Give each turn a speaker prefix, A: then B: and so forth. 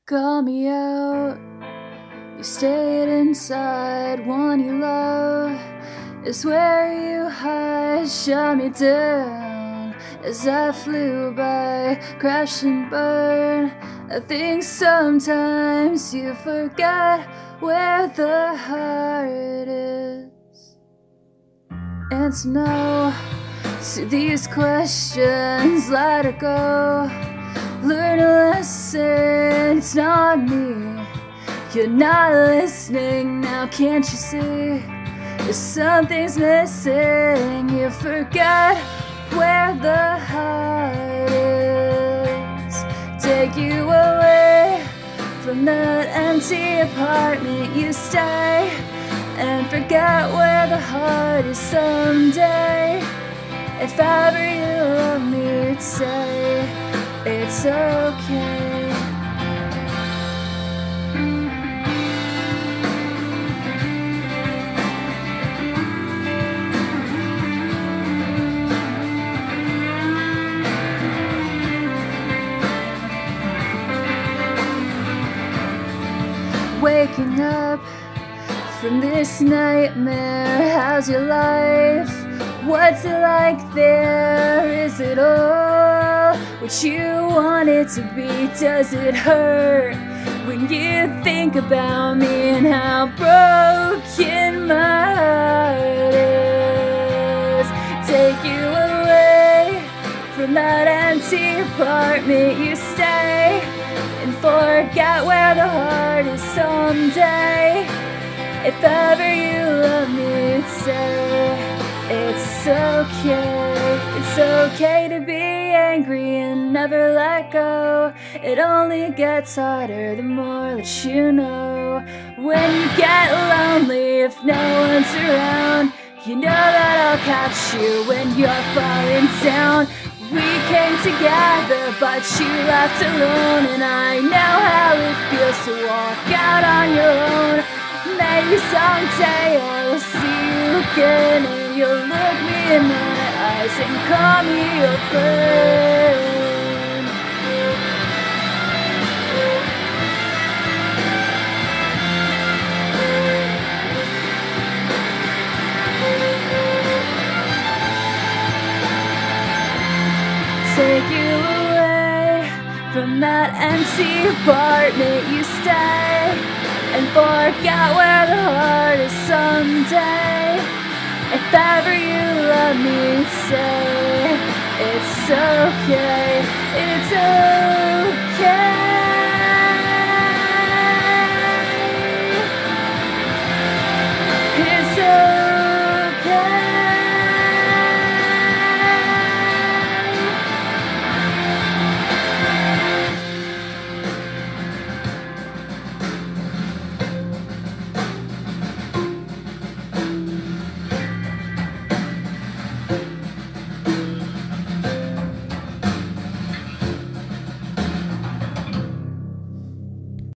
A: Call me out, you stayed inside. One you love is where you hide. Shut me down as I flew by, crash and burn. I think sometimes you forget where the heart is. Answer no to these questions, let it go. Learn a lesson, it's not me. You're not listening now, can't you see? If something's missing, you forget where the heart is. Take you away from that empty apartment you stay, and forget where the heart is someday. If ever you love me, say it's okay. Waking up from this nightmare, how's your life? What's it like there? Is it all what you want it to be? Does it hurt when you think about me and how broken my heart is? Take you away from that empty apartment you stay, and forget where the heart is someday. If ever you love me, say it's okay. It's okay to be angry and never let go. It only gets harder the more that you know. When you get lonely, if no one's around, you know that I'll catch you when you're falling down. We came together, but you left alone, and I know how it feels to walk out on your own. Maybe someday I'll see you again, and you'll look me in my eyes and call me your friend. Take you away from that empty apartment you stay, and forget where the heart is someday. If ever you love me, say it's okay. It's okay.